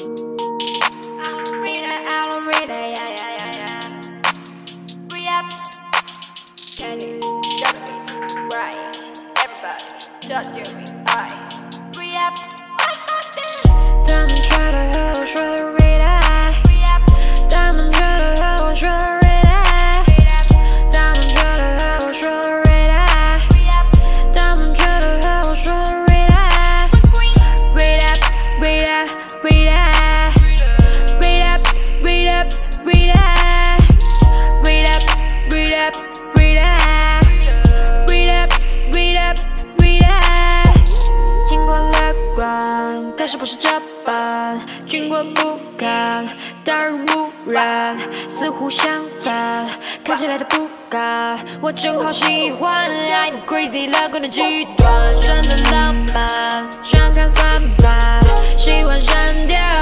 I don't read it, yeah, yeah, yeah, yeah. Re-up, Kenny, Duffy, Brian, everybody, touch me, Re-up,他们觉得我说的 read it， 他们觉得我说的 read it， 他们觉得我说的 read it， 他们觉得我说的 read it，read up, read up, read up。Read up, read up, read up, read up, read up, read up, read up, read up。经过乐观，可是不是这般。经过不甘，大而无染，似乎相反，看起来都不敢。我正好喜欢 I'm crazy 乐观的极端，真的浪漫，想看翻版，喜欢删掉。